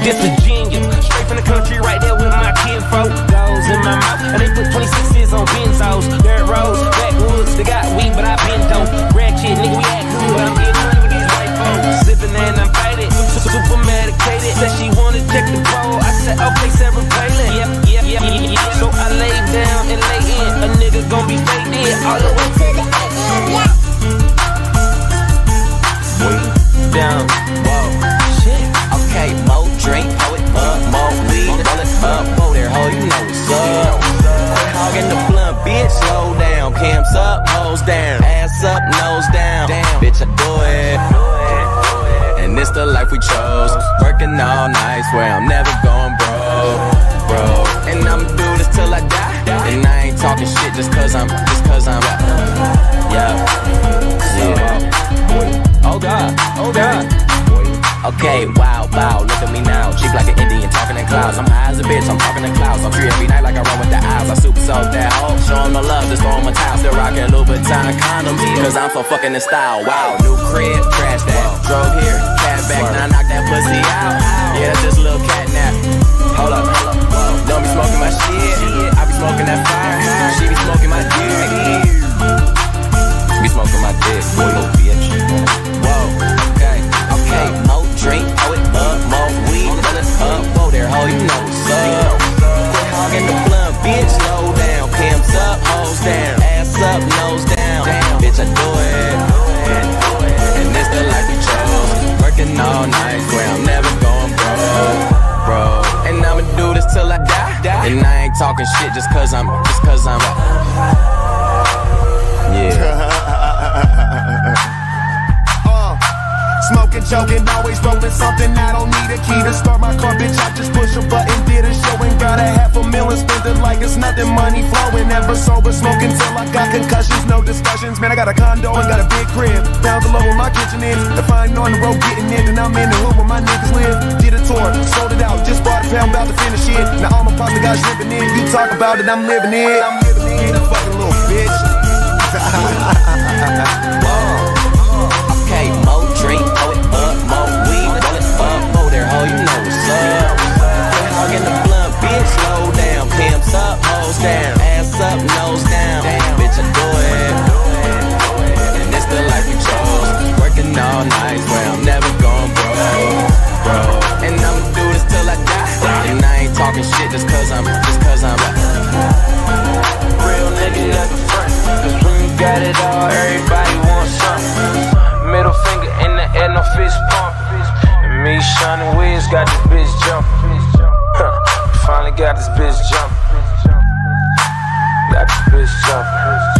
This Virginia, straight from the country, right there with my kinfolk. Goes in my mouth, and they put 26s on benzos. Dirt roads, backwoods, they got weed, but I been dope. Ratchet, nigga, we act cool, but I'm getting money with these white folks. Sipping and I'm faded, super medicated. Said she wanna check the pole, I said, okay, Sarah Palin. Yeah. So I lay down and lay in, a nigga gon' be faded all the way to the end. Down, whoa, shit. Okay, more drink, pour it up, more weed, roll it up, whoa there, ho, you know what's up. Quit hogging the blunt, bitch, slow down. Cams up, hoes down, ass up, nose down. Damn, bitch, I do it. And it's the life we chose. Working all night, swear I'm never going bro. And I'ma do this till I die. And I ain't talking shit just cause I'm yeah. Oh God. Okay, wow, look at me now. Cheap like an Indian, talking in clouds. I'm high as a bitch, I'm talking in clouds. I'm free every night like I run with the eyes. I super soak that hoe, show 'em no love, just throw 'em a towel. Still rockin' Louboutin condoms, cause I'm so fucking in style. Wow, new crib, trash that. Drove here, cat back, now I knock that pussy out. Yeah, that's just a little cat nap. Hold up, don't be smoking my shit, I be smoking that fire. She be smoking my dick, be smoking my dick, boy, little bitch. Okay, more drink, pour it up, more weed, roll it up, whoa there, ho, you know what's up. Quit hogging the blunt, bitch, slow down. Cams up, hoes down, ass up, nose down. Bitch, I do it. And this the life we chose. Working all night, swear I'm never going bro. And I'ma do this till I die. And I ain't talking shit just cause I'm yeah. Smoking, joking, always rolling something. I don't need a key to start my car, bitch. I just push a button, did a show and got $500,000. Spent it like it's nothing, money flowing. Never sober, smoking till I got concussions. No discussions, man. I got a condo and got a big crib. Down below where my kitchen is. If I ain't on the road getting in, then I'm in the hood where my niggas live. Did a tour, sold it out, just bought a pound, about to finish it. Now all my pasta guys living in. You talk about it, I'm living it. Fucking little bitch. Okay, more drink, pour it up, more weed, roll it up, whoa there, ho, you know what's up. Quit hogging the blunt, bitch, slow down. Cams up, hoes down, ass up, nose down. Bitch, I do it. And it's the life we chose. Working all night, swear I'm never going bro. And I'ma do this till I die. And I ain't talking shit just cause I'm Real nigga never front, cause when you got it all, everybody wants something. Middle finger in the air, no fist pump. And me, Sean and Wiz got this bitch jumping. Finally got this bitch jumping. Got this bitch jumping.